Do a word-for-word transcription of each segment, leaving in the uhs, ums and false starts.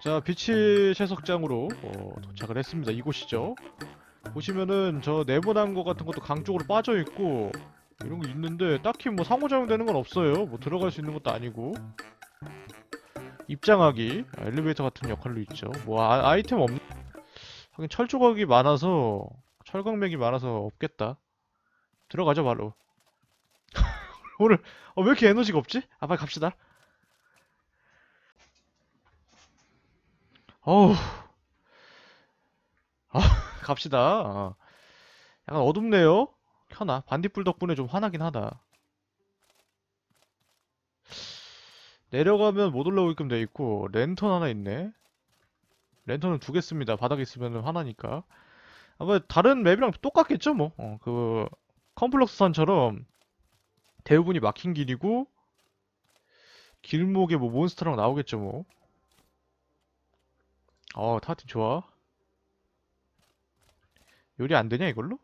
자, 빛의 채석장으로 어, 도착을 했습니다. 이곳이죠. 보시면은 저 네모난 거 같은 것도 강 쪽으로 빠져 있고 이런 거 있는데 딱히 뭐 상호작용 되는 건 없어요. 뭐 들어갈 수 있는 것도 아니고. 입장하기, 아, 엘리베이터 같은 역할로 있죠. 뭐 아, 아이템 없. 하긴 철 조각이 많아서 철광맥이 많아서 없겠다. 들어가죠 바로. 오늘 어, 왜 이렇게 에너지가 없지? 아, 빨리 갑시다. 어우, 아, 갑시다. 아, 약간 어둡네요. 켜놔. 반딧불 덕분에 좀 환하긴 하다. 내려가면 못 올라오게끔 돼 있고 랜턴 하나 있네. 랜턴은 두 개 씁니다. 바닥에 있으면 화나니까. 아마 다른 맵이랑 똑같겠죠 뭐. 어, 그 컴플럭스 산처럼 대부분이 막힌 길이고 길목에 뭐 몬스터랑 나오겠죠 뭐. 어, 타워팀 좋아. 요리 안 되냐 이걸로?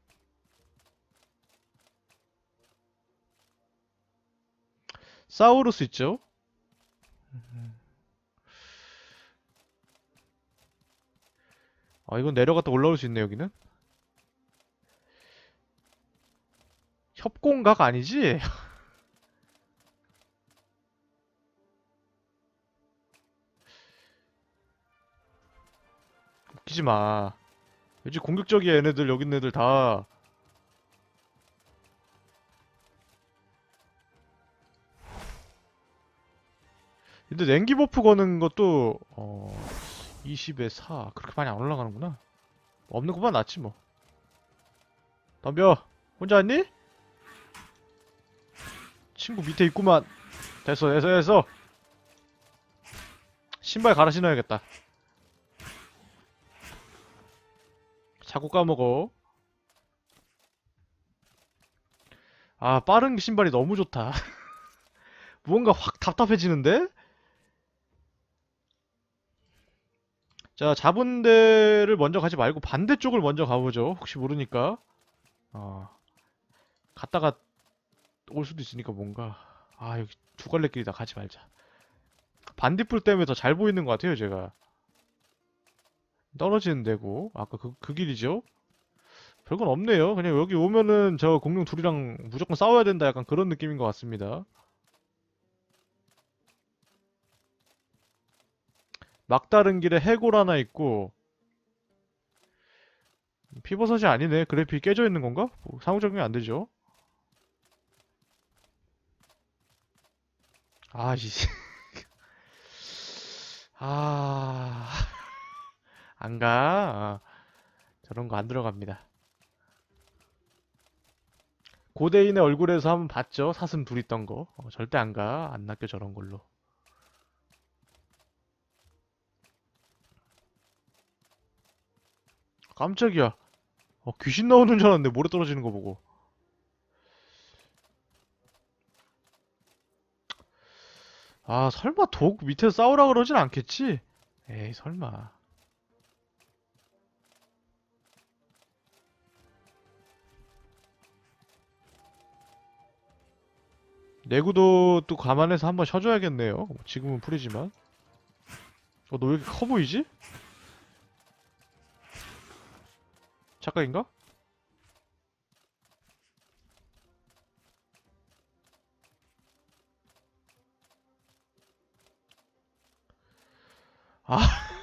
사우루스 있죠? 아, 이건 내려갔다 올라올 수 있네 여기는. 협공각 아니지? 웃기지 마. 요즘 공격적이야 얘네들. 여기 있는 애들 다. 근데 냉기 버프 거는 것도 어 이십에 사 그렇게 많이 안 올라가는구나. 없는 것만 낫지 뭐. 덤벼. 혼자 왔니? 친구 밑에 있구만. 됐어 됐어 됐어. 신발 갈아 신어야겠다. 자꾸 까먹어. 아, 빠른 신발이 너무 좋다. 무언가 확 답답해지는데? 자, 잡은 데를 먼저 가지 말고 반대쪽을 먼저 가보죠. 혹시 모르니까. 어, 갔다가 올 수도 있으니까 뭔가. 아, 여기 두 갈래 길이다. 가지 말자. 반딧불 때문에 더 잘 보이는 것 같아요, 제가. 떨어지는 데고. 아까 그, 그 길이죠? 별건 없네요. 그냥 여기 오면은 저 공룡 둘이랑 무조건 싸워야 된다. 약간 그런 느낌인 것 같습니다. 막다른 길에 해골 하나 있고, 피버섯이 아니네. 그래픽이 깨져 있는 건가? 뭐, 상호 적용이 안 되죠. 아, 이, 아, 안 가. 아, 저런 거 안 들어갑니다. 고대인의 얼굴에서 한번 봤죠? 사슴 둘 있던 거. 어, 절대 안 가. 안 낚여 저런 걸로. 깜짝이야. 어, 귀신 나오는 줄 알았는데 모래 떨어지는 거 보고. 아, 설마 독 밑에서 싸우라 그러진 않겠지? 에이, 설마. 내구도 또 감안해서 한번 쉬어줘야겠네요. 지금은 풀이지만. 어, 너 왜 이렇게 커 보이지? 착각인가? 아,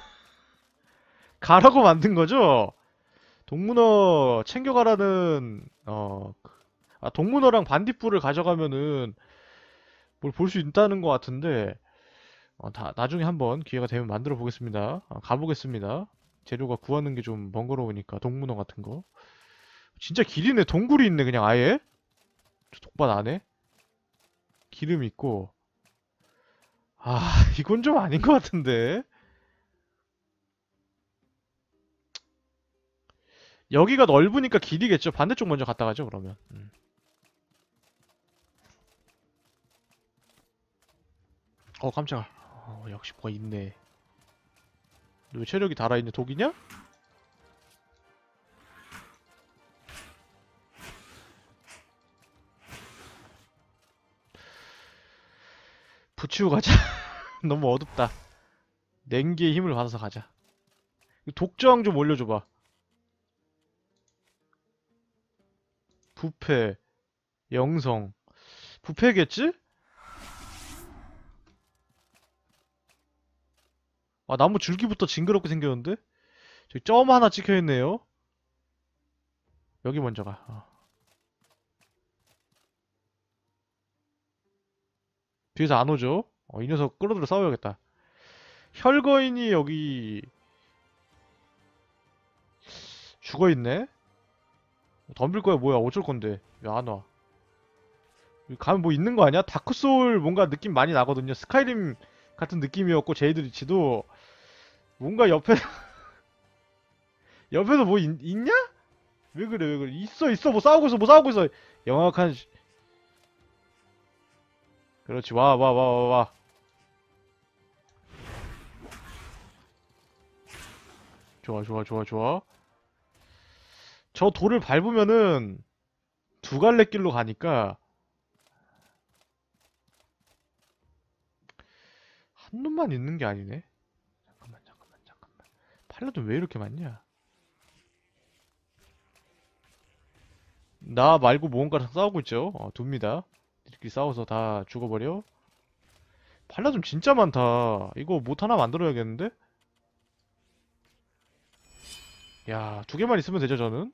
가라고 만든 거죠? 동문어 챙겨가라는, 어, 그- 아, 동문어랑 반딧불을 가져가면은 뭘 볼 수 있다는 것 같은데, 어, 다, 나중에 한번 기회가 되면 만들어 보겠습니다. 아, 가보겠습니다. 재료가 구하는 게 좀 번거로우니까, 동문어 같은 거. 진짜 길이네. 동굴이 있네, 그냥 아예. 저 독밭 안에. 기름 있고. 아, 이건 좀 아닌 것 같은데. 여기가 넓으니까 길이겠죠. 반대쪽 먼저 갔다 가죠, 그러면. 음. 어, 깜짝아. 어, 역시 뭐가 있네. 너 왜 체력이 달아있는 독이냐? 붙이고 가자. 너무 어둡다. 냉기의 힘을 받아서 가자. 독저항 좀 올려줘봐. 부패, 영성. 부패겠지? 아, 나무 줄기부터 징그럽게 생겼는데? 저기 점 하나 찍혀있네요. 여기 먼저 가. 어. 뒤에서 안 오죠? 어, 이 녀석 끌어들여 싸워야겠다. 혈거인이 여기 죽어있네? 덤빌 거야 뭐야 어쩔 건데 왜 안 와? 여기 가면 뭐 있는 거 아니야? 다크소울 뭔가 느낌 많이 나거든요. 스카이림 같은 느낌이었고 제이드리치도 뭔가 옆에 옆에서 뭐 있, 있냐? 왜 그래 왜 그래 있어 있어 뭐 싸우고 있어 뭐 싸우고 있어 영악한 시- 그렇지 와 와 와 와 와 좋아 좋아 좋아 좋아 저 돌을 밟으면은 두 갈래 길로 가니까 한 놈만 있는 게 아니네. 잠깐만 잠깐만 잠깐만 팔라돈 왜 이렇게 많냐? 나 말고 무언가랑 싸우고 있죠. 어, 둡니다. 이렇게 싸워서 다 죽어버려. 팔라돈 진짜 많다. 이거 못 하나 만들어야겠는데? 야, 두 개만 있으면 되죠, 저는?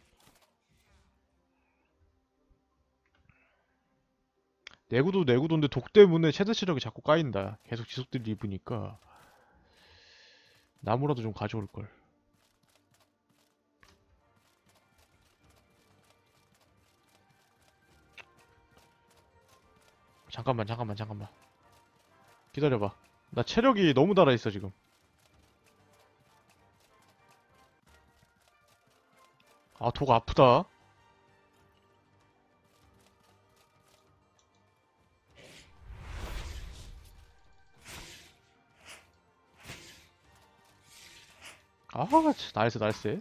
내구도 내구도인데 독 때문에 최대 체력이 자꾸 까인다. 계속 지속딜 입으니까. 나무라도 좀 가져올걸. 잠깐만, 잠깐만, 잠깐만. 기다려봐. 나 체력이 너무 달아있어, 지금. 아, 독 아프다. 아, 참, 날쌔, 날쌔.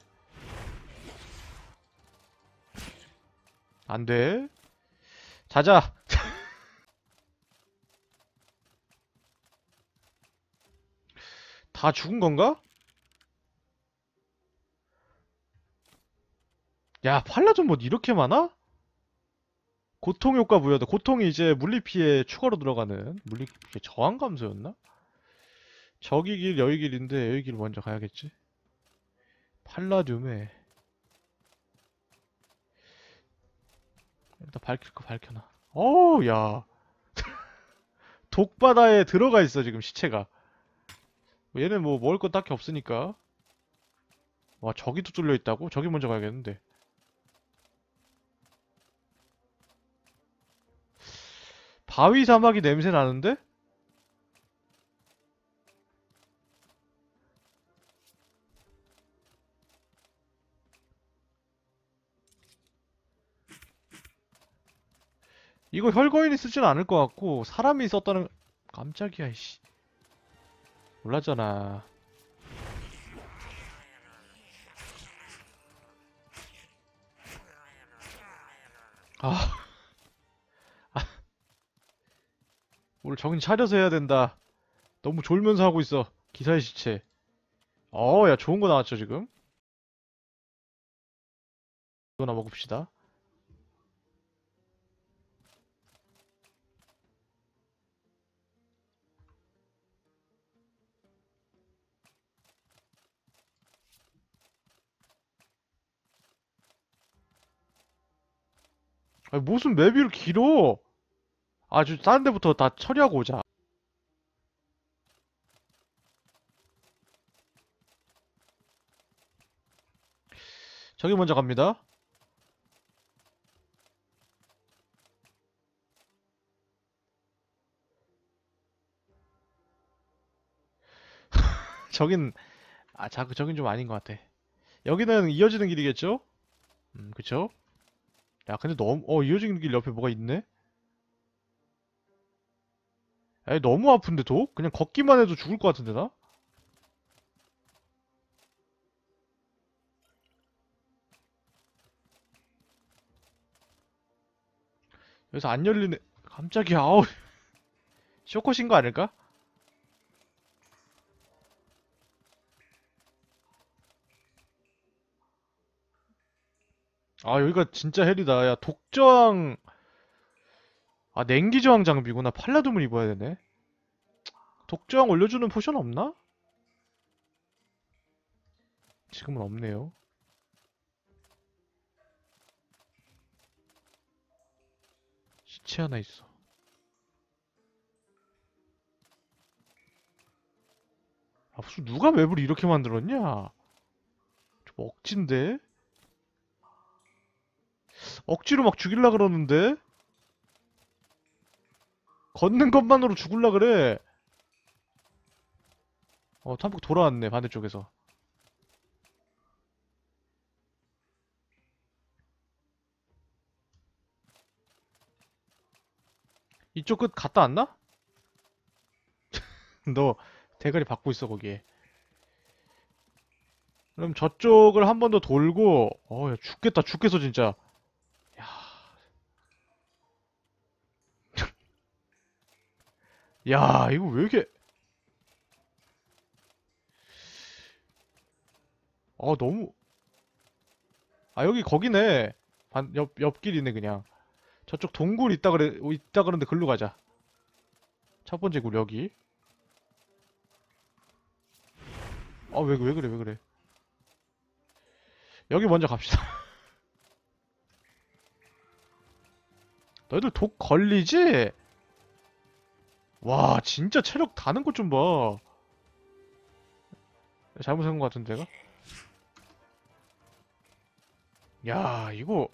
안 돼. 자자. 다 죽은 건가? 야, 팔라존 뭐 이렇게 많아? 고통 효과 부여다. 고통이 이제 물리피해 추가로 들어가는 물리피해 저항 감소였나? 저기 길, 여기 길인데 여기 길 먼저 가야겠지? 팔라듐에 일단 밝힐 거 밝혀놔. 어우, 야. 독바다에 들어가 있어, 지금 시체가. 얘는 뭐 먹을 거 딱히 없으니까. 와, 저기도 뚫려 있다고? 저기 먼저 가야겠는데. 바위 사막이 냄새 나는데? 이거 혈거인이 쓰진 않을 것 같고 사람이 썼다는 깜짝이야 이씨 몰랐잖아. 아, 오늘 정신 차려서 해야 된다. 너무 졸면서 하고 있어. 기사의 시체. 어, 야 좋은 거 나왔죠 지금? 이거나 먹읍시다. 아니 무슨 맵이 이렇게 길어? 아주 다른 데부터 다 처리하고 오자. 저기 먼저 갑니다. 저긴 아 자, 저긴 좀 아닌 것 같아. 여기는 이어지는 길이겠죠? 음, 그쵸? 야, 근데 너무 어 이어지는 길 옆에 뭐가 있네? 에 너무 아픈데 도? 그냥 걷기만 해도 죽을 것 같은데 나? 여기서 안 열리네. 깜짝이야. 아우. 쇼컷인 거 아닐까? 아, 여기가 진짜 헬이다. 야, 독저항. 아, 냉기저항 장비구나. 팔라듐을 입어야 되네. 독저항 올려주는 포션 없나? 지금은 없네요. 시체 하나 있어. 아, 무슨 누가 맵을 이렇게 만들었냐? 좀 억진데? 억지로 막 죽일라 그러는데? 걷는 것만으로 죽을라 그래. 어, 탐복 돌아왔네, 반대쪽에서. 이쪽 끝 갔다 왔나? 너 대가리 받고 있어, 거기에. 그럼 저쪽을 한 번 더 돌고, 어, 야, 죽겠다, 죽겠어, 진짜. 야, 야, 이거 왜 이렇게, 어, 너무, 아, 여기 거기네. 반, 옆, 옆길이네, 그냥. 저쪽 동굴 있다 그래, 있다 그러는데 글로 가자. 첫 번째 굴, 여기. 아, 왜, 왜 그래, 왜 그래. 여기 먼저 갑시다. 너희들 독 걸리지? 와, 진짜 체력 다는 것 좀 봐. 잘못한 것 같은데, 내가? 야, 이거,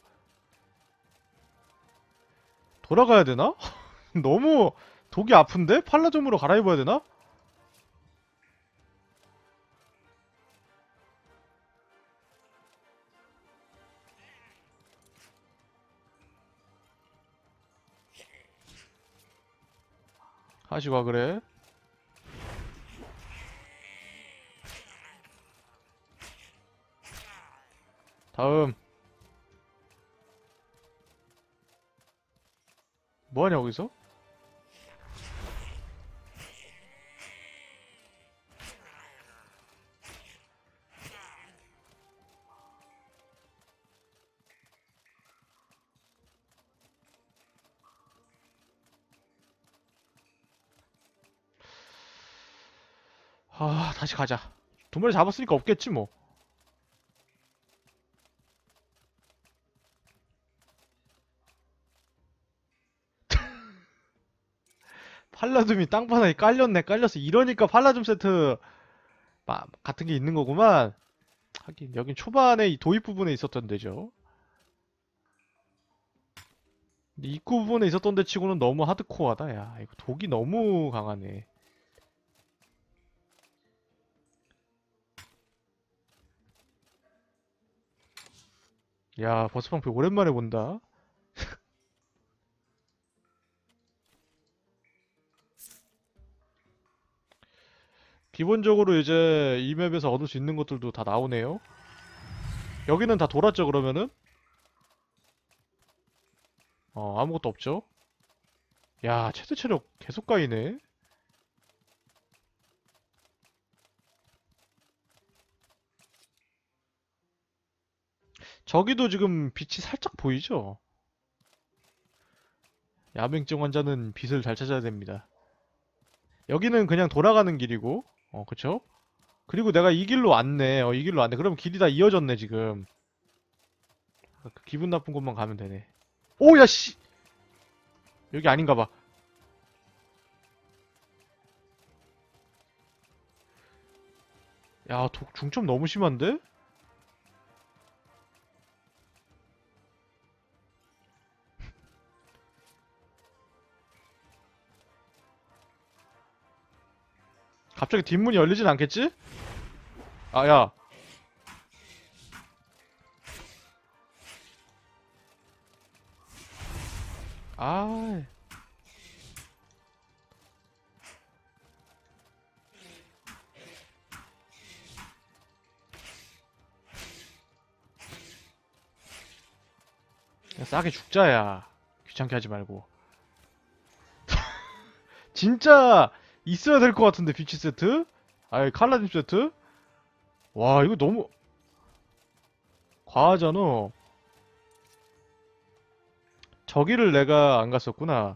돌아가야 되나? 너무 독이 아픈데? 팔라듐으로 갈아입어야 되나? 하시고 그래. 다음. 뭐하냐, 거기서? 아, 다시 가자. 두 마리 잡았으니까 없겠지, 뭐. 팔라듐이 땅바닥에 깔렸네, 깔렸어. 이러니까 팔라듐 세트 마- 같은 게 있는 거구만. 하긴, 여긴 초반에 이 도입 부분에 있었던 데죠. 근데 입구 부분에 있었던 데 치고는 너무 하드코어하다, 야. 이거 독이 너무 강하네. 야, 버스방패 오랜만에 본다. 기본적으로 이제 이 맵에서 얻을 수 있는 것들도 다 나오네요. 여기는 다 돌았죠, 그러면은? 어, 아무것도 없죠? 야, 최대 체력 계속 까이네. 저기도 지금 빛이 살짝 보이죠? 야맹증 환자는 빛을 잘 찾아야 됩니다. 여기는 그냥 돌아가는 길이고, 어, 그쵸? 그리고 내가 이 길로 왔네. 어, 이 길로 왔네. 그럼 길이 다 이어졌네, 지금. 그 기분 나쁜 곳만 가면 되네. 오, 야, 씨! 여기 아닌가 봐. 야, 독 중점 너무 심한데? 갑자기 뒷문이 열리진 않겠지? 아, 야. 아, 야, 싸게 죽자, 야. 귀찮게 하지 말고. 진짜 있어야 될 것 같은데, 비치 세트? 아이, 칼라딘 세트? 와, 이거 너무 과하잖아. 저기를 내가 안 갔었구나.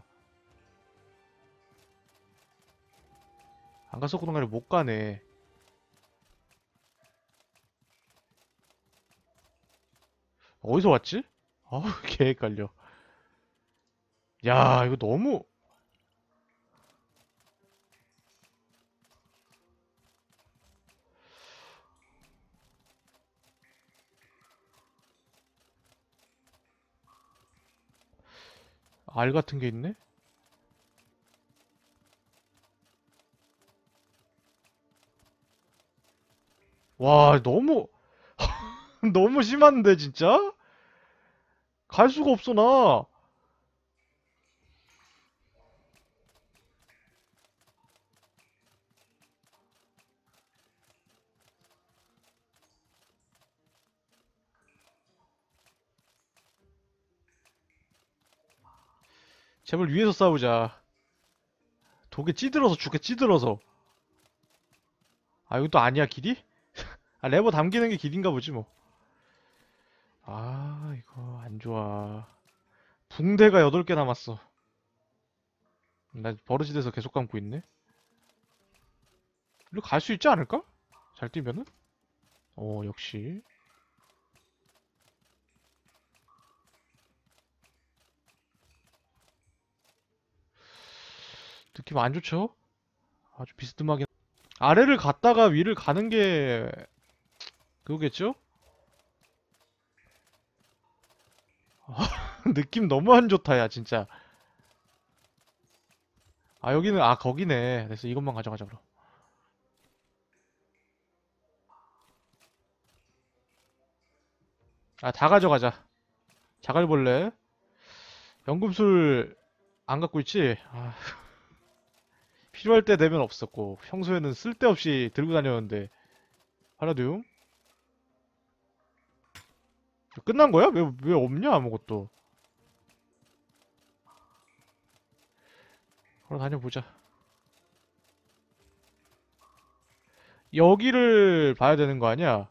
안 갔었구나. 아니라 못 가네. 어디서 왔지? 아우, 개 헷갈려. 야, 이거 너무 알 같은 게 있네? 와, 너무 너무 심한데 진짜? 갈 수가 없어 나. 제발 위에서 싸우자. 독에 찌들어서 죽게 찌들어서. 아, 이거 또 아니야 길이? 아, 레버 담기는 게 길인가 보지 뭐. 아, 이거 안 좋아. 붕대가 여덟 개 남았어. 나 버릇이 돼서 계속 감고 있네. 이리로 갈 수 있지 않을까? 잘 뛰면은? 어, 역시. 느낌 안 좋죠? 아주 비스듬하게. 아래를 갔다가 위를 가는 게 그거겠죠? 느낌 너무 안 좋다, 야, 진짜. 아, 여기는, 아, 거기네. 그래서 이것만 가져가자, 그럼. 아, 다 가져가자. 자갈벌레. 연금술 안 갖고 있지? 아, 필요할 때 되면 없었고, 평소에는 쓸데없이 들고 다녔는데. 파라듐? 끝난 거야? 왜, 왜 없냐, 아무것도. 걸어 다녀보자. 여기를 봐야 되는 거 아니야?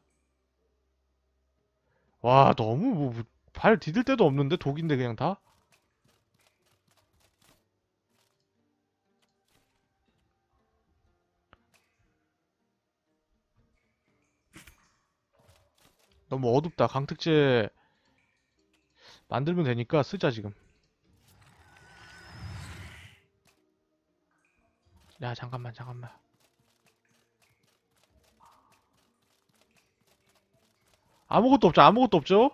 와, 너무, 뭐, 뭐, 발 디딜 데도 없는데? 독인데, 그냥 다? 너무 어둡다. 강특제 만들면 되니까 쓰자, 지금. 야, 잠깐만, 잠깐만. 아무것도 없죠, 아무것도 없죠?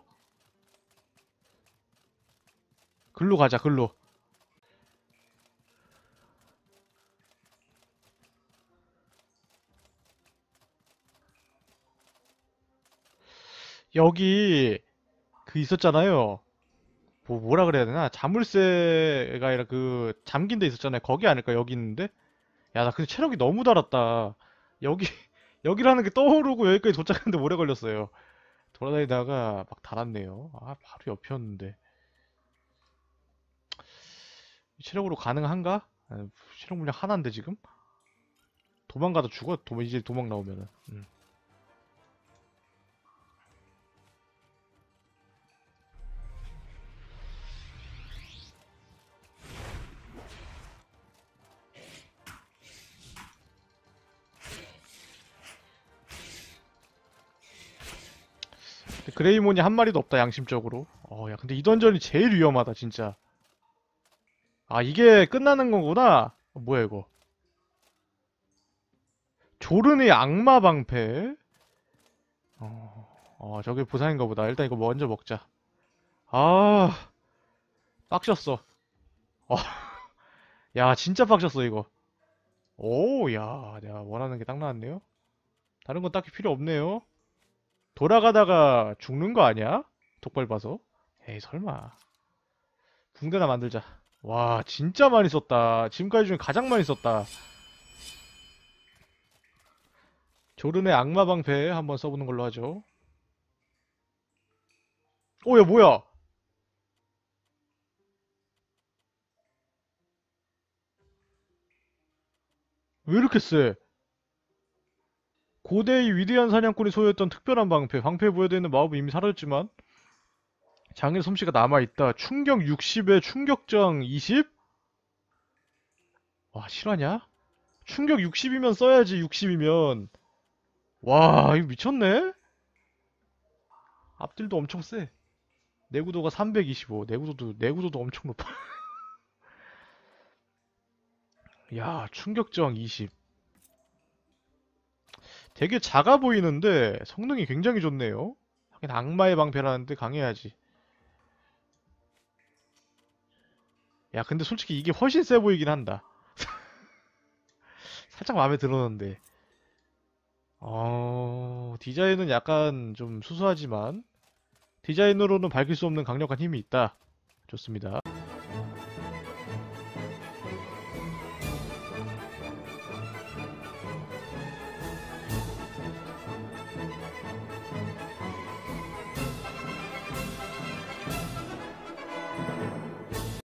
글로 가자, 글로. 여기, 그 있었잖아요. 뭐, 뭐라 그래야 되나? 자물쇠가 아니라 그, 잠긴 데 있었잖아요. 거기 아닐까, 여기 있는데? 야, 나 근데 체력이 너무 달았다. 여기, 여기라는 게 떠오르고 여기까지 도착하는데 오래 걸렸어요. 돌아다니다가 막 달았네요. 아, 바로 옆이었는데. 체력으로 가능한가? 아, 체력 물량 하나인데, 지금? 도망가다 죽어. 도, 이제 도망 나오면은. 음. 근데 그레이몬이 한 마리도 없다, 양심적으로. 어, 야, 근데 이 던전이 제일 위험하다, 진짜. 아, 이게 끝나는 거구나. 어, 뭐야, 이거. 조른의 악마 방패. 어, 어, 저게 보상인가 보다. 일단 이거 먼저 먹자. 아, 빡셨어. 어, 야, 진짜 빡셨어, 이거. 오, 야, 내가 원하는 게 딱 나왔네요. 다른 건 딱히 필요 없네요. 돌아가다가 죽는 거 아니야? 독발 봐서. 에이, 설마. 붕대나 만들자. 와, 진짜 많이 썼다. 지금까지 중에 가장 많이 썼다. 조른의 악마 방패 한번 써보는 걸로 하죠. 오, 야, 뭐야? 왜 이렇게 세? 고대의 위대한 사냥꾼이 소유했던 특별한 방패. 방패에 부여되어 있는 마법은 이미 사라졌지만 장의 솜씨가 남아있다. 충격 육십에 충격저항 이십? 와, 실화냐? 충격 육십이면 써야지, 육십이면. 와, 이거 미쳤네? 앞딜도 엄청 세. 내구도가 삼백이십오. 내구도도, 내구도도 엄청 높아. 야, 충격저항 이십. 되게 작아 보이는데 성능이 굉장히 좋네요. 하긴 악마의 방패라는데 강해야지. 야, 근데 솔직히 이게 훨씬 세 보이긴 한다. 살짝 마음에 들었는데. 어, 디자인은 약간 좀 수수하지만 디자인으로는 밝힐 수 없는 강력한 힘이 있다. 좋습니다.